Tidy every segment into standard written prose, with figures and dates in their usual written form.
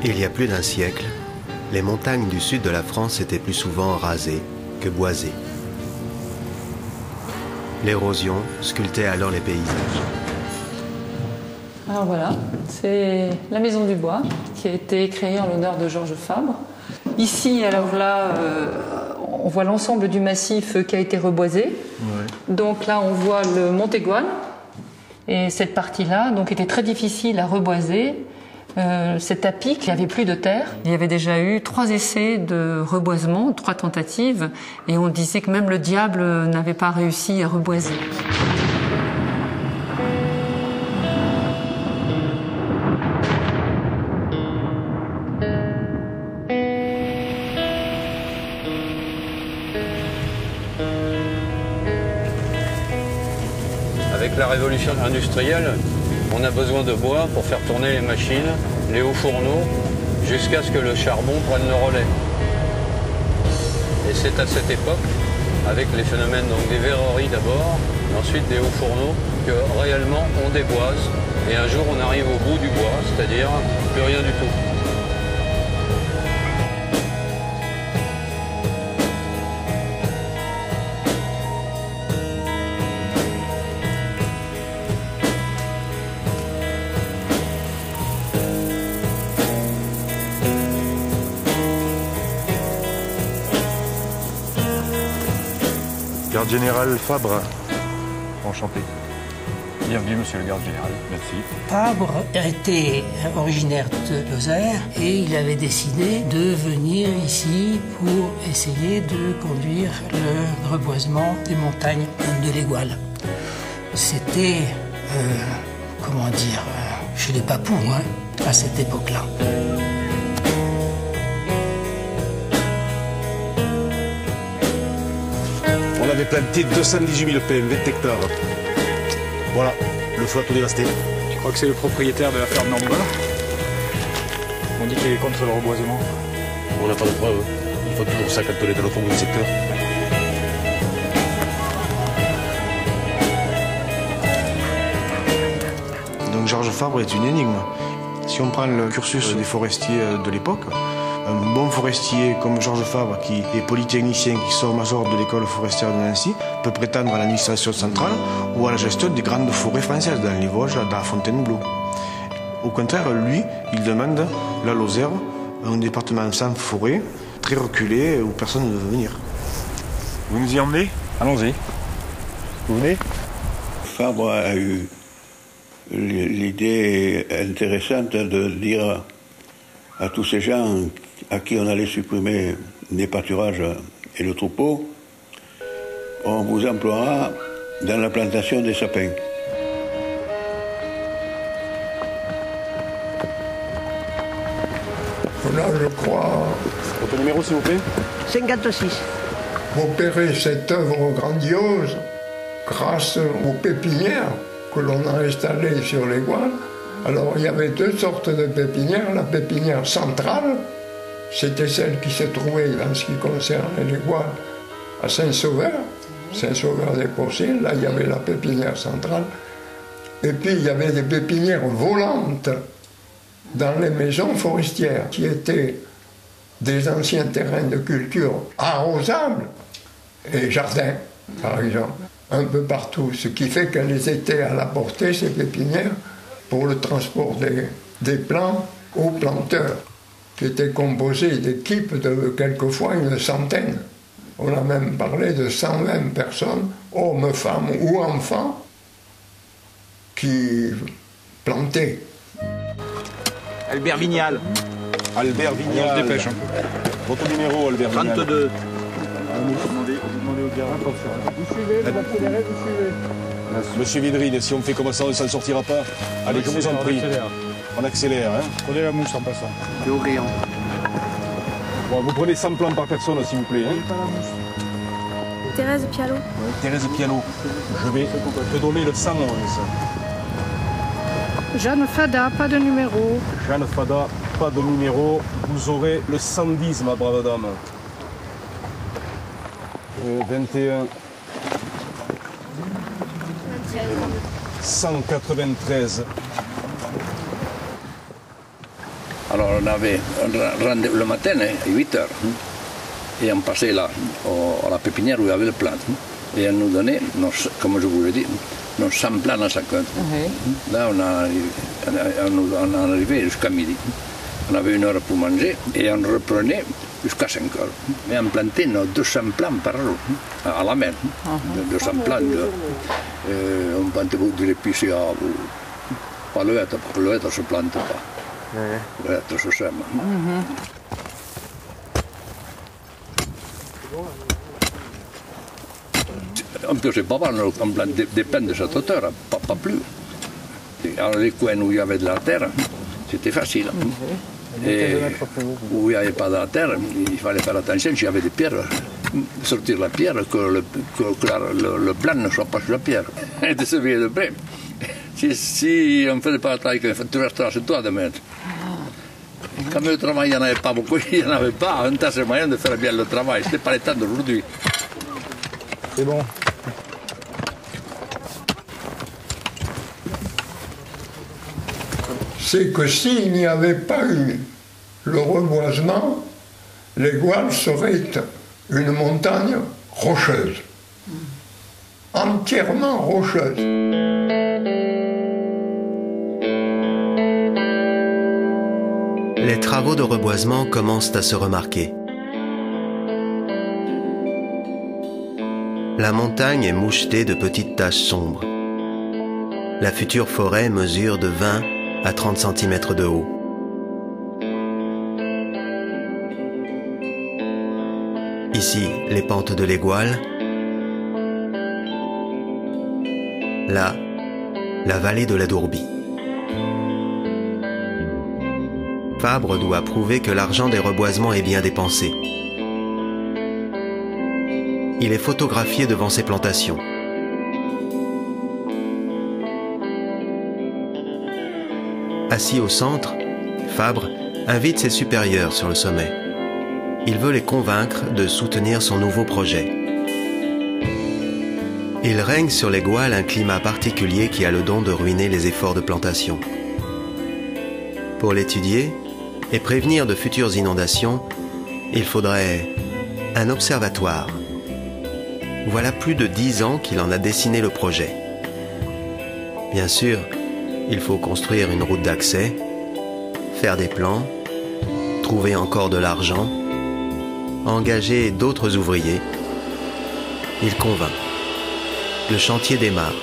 Il y a plus d'un siècle, les montagnes du sud de la France étaient plus souvent rasées que boisées. L'érosion sculptait alors les paysages. Alors voilà, c'est la Maison du Bois qui a été créée en l'honneur de Georges Fabre. Ici, alors là, on voit l'ensemble du massif qui a été reboisé. Ouais. Donc là, on voit le Montégoine. Et cette partie-là donc, était très difficile à reboiser. Cet apic, il n'y avait plus de terre. Il y avait déjà eu 3 essais de reboisement, 3 tentatives. Et on disait que même le diable n'avait pas réussi à reboiser. Avec la révolution industrielle, on a besoin de bois pour faire tourner les machines, les hauts fourneaux, jusqu'à ce que le charbon prenne le relais. Et c'est à cette époque, avec les phénomènes des verreries d'abord, ensuite des hauts fourneaux, que réellement on déboise. Et un jour on arrive au bout du bois, c'est-à-dire plus rien du tout. Garde général Fabre, enchanté. Bienvenue, monsieur le garde général. Merci. Fabre était originaire de Lozère et il avait décidé de venir ici pour essayer de conduire le reboisement des montagnes de l'Égual. C'était, comment dire, chez les papous, à cette époque-là. On avait planté 218 000 PM, 20 hectares. Voilà, le feu a tout dévasté. Tu crois que c'est le propriétaire de la ferme Normale? On dit qu'il est contre le reboisement. On n'a pas de preuve. Il faut toujours ça quand on est dans notre mauvais secteur. Donc Georges Fabre est une énigme. Si on prend le cursus des forestiers de l'époque, un bon forestier comme Georges Fabre, qui est polytechnicien, qui sort major de l'école forestière de Nancy, peut prétendre à l'administration centrale ou à la gestion des grandes forêts françaises, dans les Vosges, dans Fontainebleau. Au contraire, lui, il demande la Lozère, un département sans forêt, très reculé, où personne ne veut venir. Vous nous y emmenez? Allons-y. Vous venez? Fabre a eu l'idée intéressante de dire à tous ces gens à qui on allait supprimer les pâturages et le troupeau, on vous emploiera dans la plantation des sapins. Là, je crois... Votre numéro, s'il vous plaît? 56. Opérer cette œuvre grandiose grâce aux pépinières que l'on a installées sur l'Égual. Alors, il y avait 2 sortes de pépinières. La pépinière centrale, c'était celle qui se trouvait, en ce qui concerne l'Égual, à Saint-Sauveur, Saint-Sauveur-des-Porcines. Là, il y avait la pépinière centrale. Et puis, il y avait des pépinières volantes dans les maisons forestières, qui étaient des anciens terrains de culture arrosables et jardins, par exemple, un peu partout. Ce qui fait qu'elles étaient à la portée, ces pépinières, pour le transport des plants aux planteurs, qui étaient composés d'équipes de quelquefois une centaine. On a même parlé de 120 personnes, hommes, femmes ou enfants, qui plantaient. Albert Vignal. Albert Vignal. On se dépêche. Votre numéro, Albert Vignal? 32. Vous demandez au garage. Vous suivez, vous accélérez, vous suivez. Monsieur Vidrine, si on fait comme ça, on ne s'en sortira pas. Allez, je vous en prie. On accélère. Hein. Prenez la mouche en passant. Et au rayon. Bon, vous prenez 100 plans par personne, s'il vous plaît. Hein. Pas la mouche. Thérèse Pialot. Ouais, Thérèse Pialot. Je vais te donner le 111. Jeanne Fada, pas de numéro. Jeanne Fada, pas de numéro. Vous aurez le 110, ma brave dame. 21. 193. Alors on avait un rendez-vous le matin à 8 heures. Et on passait là, à la pépinière où il y avait le plant. Et on nous donnait, comme je vous l'ai dit, nos 100 plants à chacun. Là, on arrivait jusqu'à midi. On avait 1 heure pour manger et on reprenait jusqu'à 5 heures. Mais on plantait nos 200 plants par jour, à la main. 200 plants. On plantait beaucoup de l'épicerie, pas le hêtre, parce que le hêtre ne se plante pas. Le hêtre se sème. On ne faisait pas mal, on plantait des plants de cette hauteur, pas plus. Dans les coins où il y avait de la terre, c'était facile. Et où il n'y avait pas de la terre, il fallait faire attention s'il y avait des pierres, sortir la pierre, que le plant ne soit pas sur la pierre. Et de se surveiller de près. Si on ne faisait pas le travail, tu resteras chez toi demain. Comme le travail, il n'y en avait pas beaucoup, il n'y en avait pas. Un tas de moyens de faire bien le travail. Ce n'était pas le temps d'aujourd'hui. C'est bon. C'est que s'il n'y avait pas eu le reboisement, les Gouales seraient une montagne rocheuse, entièrement rocheuse. Les travaux de reboisement commencent à se remarquer. La montagne est mouchetée de petites taches sombres. La future forêt mesure de 20 à 30 cm de haut. Ici, les pentes de l'Égual. Là, la vallée de la Dourbie. Fabre doit prouver que l'argent des reboisements est bien dépensé. Il est photographié devant ses plantations. Assis au centre, Fabre invite ses supérieurs sur le sommet. Il veut les convaincre de soutenir son nouveau projet. Il règne sur les Gouales un climat particulier qui a le don de ruiner les efforts de plantation. Pour l'étudier et prévenir de futures inondations, il faudrait un observatoire. Voilà plus de 10 ans qu'il en a dessiné le projet. Bien sûr, il faut construire une route d'accès, faire des plans, trouver encore de l'argent, engager d'autres ouvriers. Il convainc. Le chantier démarre.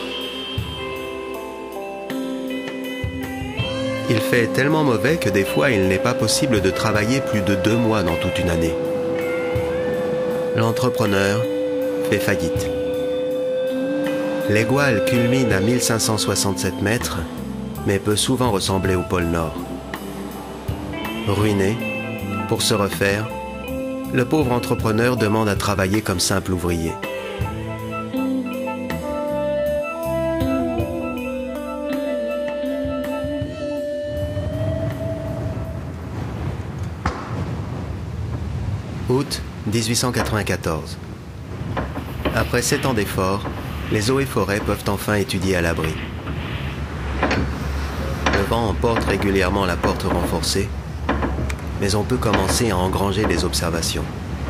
Il fait tellement mauvais que des fois il n'est pas possible de travailler plus de 2 mois dans toute une année. L'entrepreneur fait faillite. L'Égual culmine à 1567 mètres, mais peut souvent ressembler au pôle Nord. Ruiné, pour se refaire, le pauvre entrepreneur demande à travailler comme simple ouvrier. Août 1894. Après 7 ans d'efforts, les eaux et forêts peuvent enfin étudier à l'abri. Le vent emporte régulièrement la porte renforcée, mais on peut commencer à engranger les observations.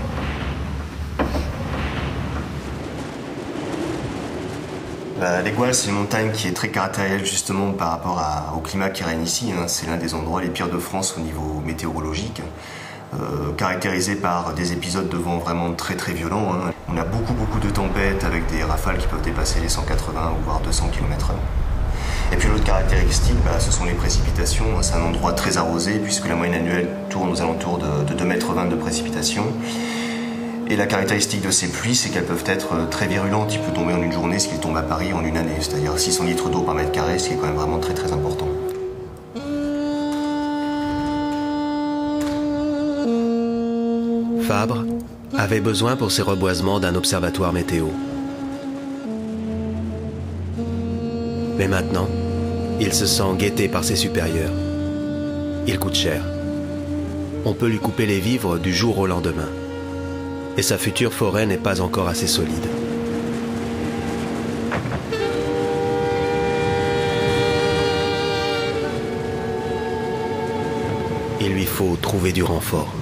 L'Égual, c'est une montagne qui est très caractérisée justement par rapport au climat qui règne ici. C'est l'un des endroits les pires de France au niveau météorologique, caractérisé par des épisodes de vent vraiment très très violents. On a beaucoup de tempêtes avec des rafales qui peuvent dépasser les 180 ou voire 200 km/h. Et puis l'autre caractéristique, ce sont les précipitations. C'est un endroit très arrosé puisque la moyenne annuelle tourne aux alentours de 2,20 m de précipitations. Et la caractéristique de ces pluies, c'est qu'elles peuvent être très virulentes. Il peut tomber en une journée ce qu'il tombe à Paris en une année, c'est-à-dire 600 litres d'eau par mètre carré, ce qui est quand même vraiment très important. Fabre avait besoin pour ses reboisements d'un observatoire météo. Mais maintenant, il se sent guetté par ses supérieurs. Il coûte cher. On peut lui couper les vivres du jour au lendemain. Et sa future forêt n'est pas encore assez solide. il lui faut trouver du renfort.